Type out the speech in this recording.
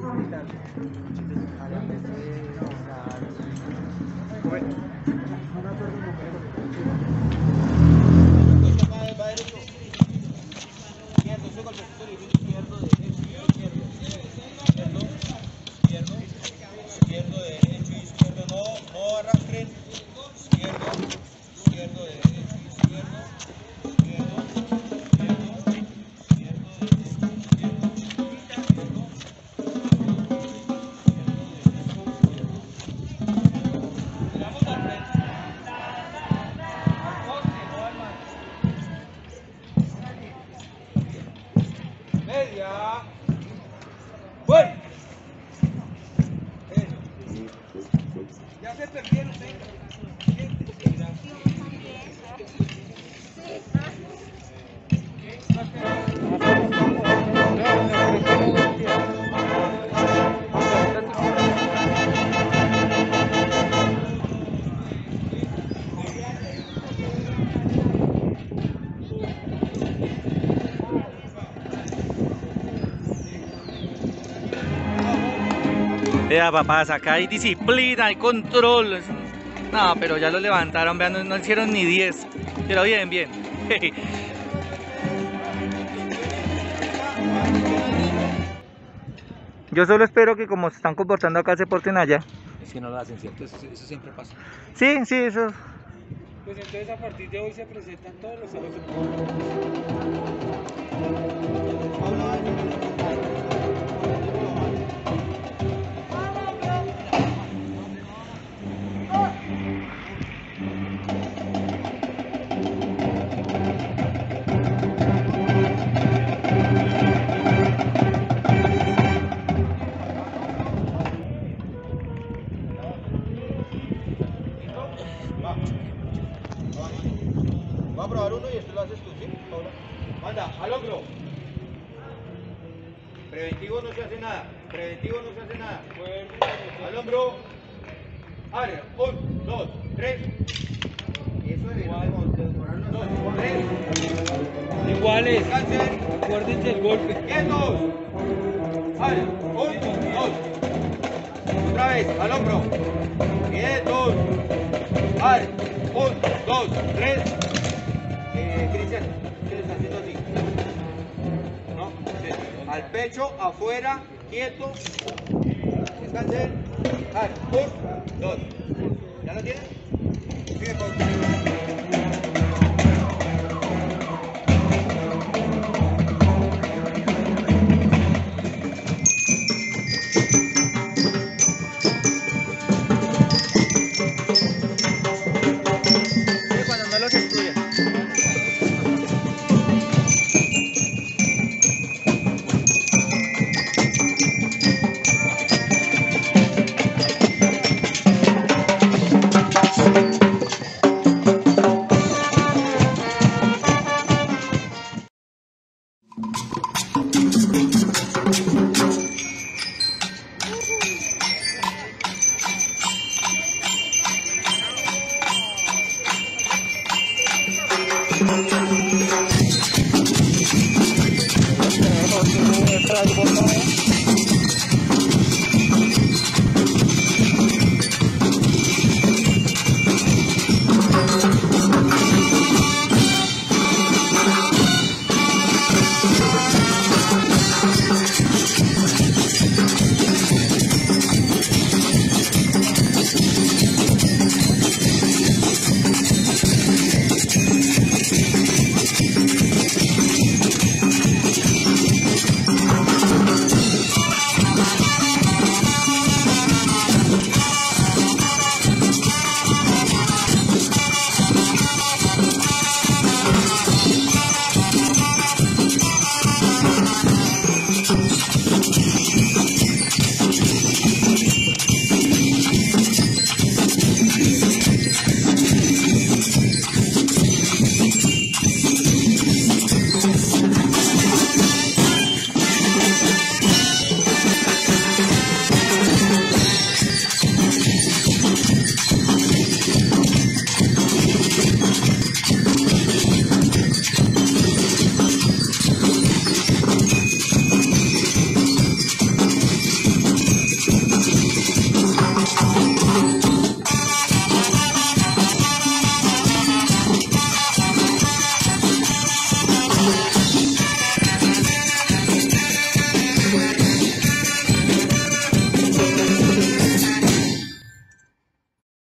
Ya se perdieron, Vea, papás, acá hay disciplina, hay control. No, pero ya lo levantaron, vean, no hicieron ni 10. Pero bien, bien. Yo solo espero que como se están comportando acá se porten allá. Es que no lo hacen, ¿cierto? Eso siempre pasa. Sí, sí, eso. Pues entonces a partir de hoy se presentan todos los sábados. Va a probar uno y esto lo haces tú, ¿sí? Ahora. Manda, al hombro. Preventivo no se hace nada. Preventivo no se hace nada. Al hombro. Abre. 1, 2, 3. Eso es demorarlo hasta 3. Iguales. Descansen. Acuérdense el golpe. Quietos. Abre. 1, 2. Otra vez, al hombro. Quietos. Abre. 1, 2, 3. Cristian, ¿qué le está haciendo así? ¿No? Sí. Al pecho, afuera, quieto. Descansen. 1, 2. ¿Ya lo tienes? Sigue con.